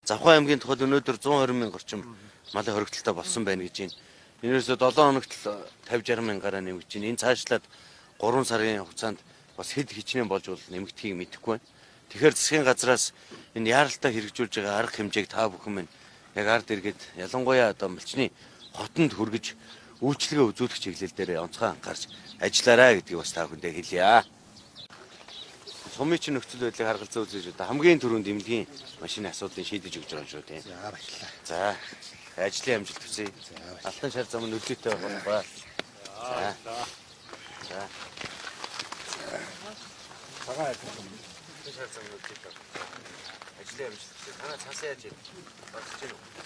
Завхай аймгийн тухайд өнөөдөр 120 мянган орчим малын хоригдолтой болсон байна гэж байна. Энээрсээ 7 хоногт 50-60 мянгаар нэмэгдэж байна. Энэ цаашлаад 3 сарын хугацаанд бас хэд хичнээн болж бол нэмэгдэхийг мэдэхгүй байна. Тэгэхээр засгийн газраас энэ яаралтай хэрэгжүүлж байгаа арга хэмжээг та бүхэн минь яг ард иргэд ялангуяа одоо малчны хотонд хүргэж үйлчлэгээ үзүүлэх чиглэл дээр онцгой анхаарч ажиллаарай гэдгийг бас та бүхэндээ хэлье. Сумын чинь нөхцөл байдлыг харгалзан үзэж одоо хамгийн түрүүнд эмнэлгийн машины асуудлыг шийдэж өгч байгаа юм шүү тийм. За баярлалаа. За ажлын амжилт хүсье. Алтан шар зам нөлөөтэй болох ба. За. За. Цагаан алтан шар зам нөлөөтэй. Ажлын амжилт хүсье. Танаа цаас яаж бодож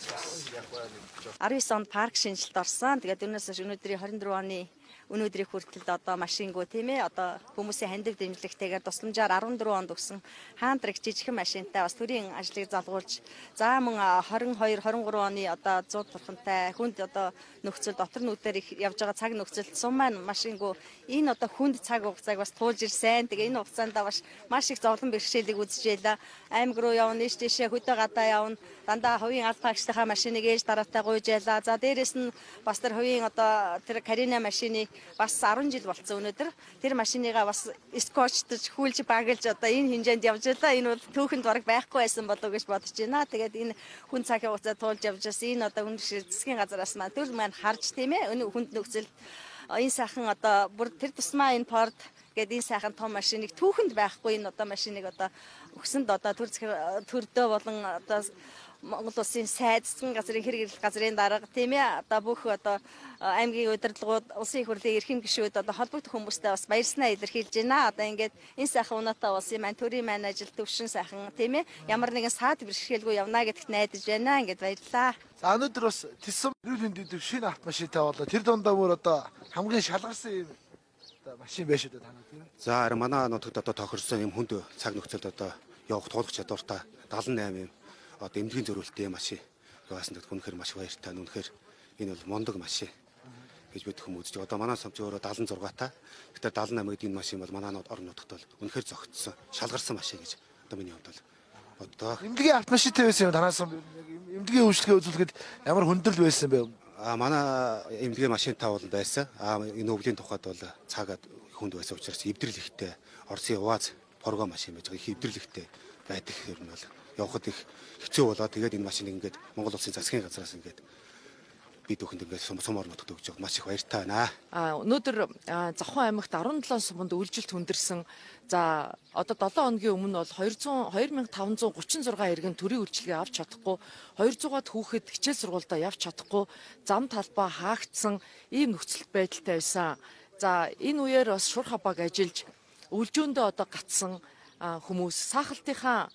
байна? 19 онд парк шинжилт орсон. Тэгээд өнөөс өнөөдрийн 24 оны өнөөдрийн хүртэлд одоо машингуу тийм ээ одоо хүмүүсийн хандив дэмжлэгтэйгээр тусламжаар 14 онд өгсөн хаантраг жижигхэн машинтай бас төрийн ажлыг залгуулж за мөн 22 23 оны одоо 100 турхантай хүнд одоо нөхцөл дотор нүдээр их явж байгаа цаг нөхцөлд сум маань машингуу энэ одоо хүнд цаг хугацааг бас туулж ирсэн. Тэгээ энэ хугацаанд маш их зовлон бэрхшээлийг үзчихлээ. Аймаг руу явна, ийш тийшээ хөдөө гадаа явна. Дандаа хувийн албан агчдынхаа машиныг ээж дараатай гуйж яйлаа. За дээрэс нь бас тэр хувийн одоо тэр Карина машины бас 10 жил болсон өнөөдөр. Тэр машиныгаа бас скотчтж, хүлж, баглж одоо энэ хэмжээнд явж байлаа. Энэ бол түүхэнд бараг байхгүй байсан болов гэж бодож байна. Тэгээд энэ хүн цагийн хугацаа туулж явж бас энэ одоо хүн засгийн газараас маань төр маань харж тийм ээ. Энэ хүнд нөхцөл энэ сайхан одоо бүр тэр тусмаа энэ порт гэдэг энэ сайхан том машиныг түүхэнд байхгүй энэ одоо машиныг одоо өгсөнд одоо төрдөө болон одоо Монгол улсын сайд засгийн газрын хэрэглэх газрын дарга тийм ээ одоо бүх одоо аймгийн удирдлагууд улсын их хурлын эрхэм гишүүд одоо холбогдох хүмүүстээ бас баярснаа илэрхийлж байна. Одоо ингээд энэ сайхан унаатай улсын маань төрийн маань ажил төвшин сайхан тийм ээ ямар нэгэн саад бэрхшээлгүй явна гэдэгт найдаж байна. Ингээд баярлалаа. За өнөөдөр бас Тэсэм эрүүл мэндийн төв шинэ автомашинтай болоо тэр дундаа бүр одоо хамгийн шалгарсан юм машин байж одоо танаа тийм. За харин манай нутагт одоо тохирсон юм хүнд цаг нөхцөлд одоо явах туулах чадвартай 78 юм одоо эмнэлгийн зөрүүлэлттэй машин яасан гэдэг үнэхээр маш баяртай. Үнэхээр энэ бол мундаг машин гэж бид хүмүүс үзэж. Одоо манай самч өөрөө 76 та. Тэгэхээр 78 гэдэг энэ машин бол манай орон нутагт бол үнэхээр зөгцсөн, шалгарсан машин гэж одоо миний хувьд бол одоо эмнэлгийн автомашинтай байсан юм танаас эмнэлгийн үйлчлэгээ үзүүлэхэд ямар хүндрэл байсан бэ? Манай эмнэлгийн машинтай бол байсан. Энэ өвлийн тухайд бол цагаад хүнд байсан учраас эвдрэл ихтэй Оросын УАЗ програм машин байж байгаа. Их эвдрэл ихтэй байдаг юм бол явахад их хэцүү болоо. Тэгээд энэ машиныг ингээд Монгол улсын засгийн газраас ингээд бид бүхэнд ингээд сум орнотод өгч байгаа маш их баяртай байна. Өнөөдөр Завхан аймагт 17 суманд үйлжилт хүндэрсэн. За одоо 7 хоногийн өмнө бол 2536 иргэн төрийн үйлчилгээ авч чадахгүй, 200-аад хүүхэд хичээл сургуультай явж чадахгүй, зам талбай хаагдсан ийм нөхцөл байдалтай байсан. За энэ үеэр бас шур хабааг ажиллаж өвлжөөндөө одоо гатсан хүмүүс саахалтынхаа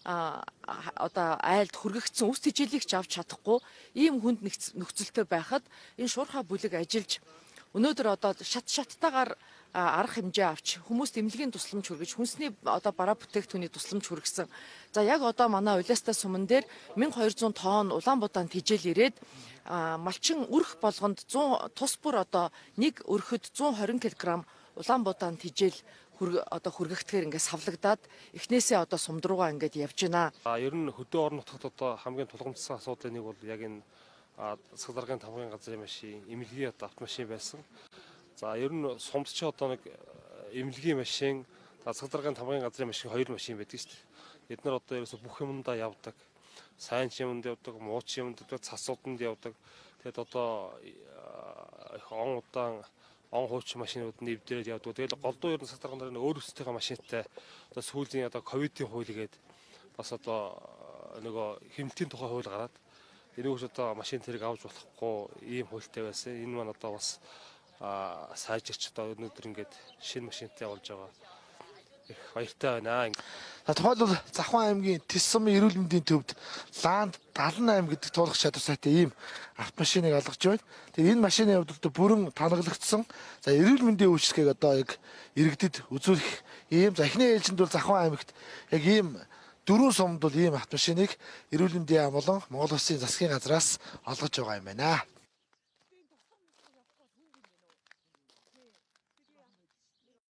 одоо айлд хүргэгдсэн үс тэжээлийг ч авч чадахгүй ийм хүнд нөхцөлтэй байхад энэ шуурхаа бүлэг ажиллаж өнөөдөр одоо шаттайгаар арга хэмжээ авч хүмүүст эмнэлгийн тусламж хүргэж хүнсний одоо бараа бүтээгдэхүүний тусламж хүргэсэн. За яг одоо манай Улаастай суман дээр 1200 тонн Улаанбаатар тэжээл ирээд малчин өрх болгонд 100 тус бүр одоо нэг өрхөд 120 кг Улаанбаатар тэжээл одоо хүргэхтгэр ингээд савлагдаад эхнээсээ одоо сумд руугаа ингээд явж байна. Ер нь хөдөө орон нутагт одоо хамгийн тулгамдсан асуудлын нэг бол яг энэ засаг даргын тамгын газрын машин, эмнэлгийн автомашин байсан. За ер нь сумд ч одоо нэг эмнэлгийн машин, засаг даргын тамгын газрын машин хоёр машин байдаг шүү дээ. Бид нар одоо ерөөсө бүх юмдаа явдаг. Сайн ч юмд явдаг, муу ч юмд явдаг, цасууданд явдаг. Тэгэд одоо он удаан он хууч машинууд нь эвдэрээд явдаг. Тэгэл голдуу ер нь засаг даргын өөр өстөйхөө машинтай одоо сүүлийн одоо ковидын хууль гээд бас одоо нөгөө хэмнэлтийн тухай хууль гараад энэгээр одоо машин тэрэг авч болохгүй ийм хуультай байсан. Энэ маань одоо бас сайжирч одоо өнөөдөр ингээд шинэ машинтай болж байгаа. Их баяртай байна. Тухайлбал Завхан аймгийн Тэсэм эрүүл мэндийн төвд Ланд 78 гэдэг туулах чадвартай ийм автомашиныг алгаж байна. Тэгээ энэ машины хувьд одоо бүрэн танаглагдсан. За эрүүл мэндийн үйлчлэгийг одоо яг иргэдэд үзүүлэх ийм за эхний ээлжинд бол Завхан аймагт яг ийм 4 сумд бол ийм автомашиныг эрүүл мэндийн яам болон Монгол Улсын засгийн газраас олгож байгаа юм байна.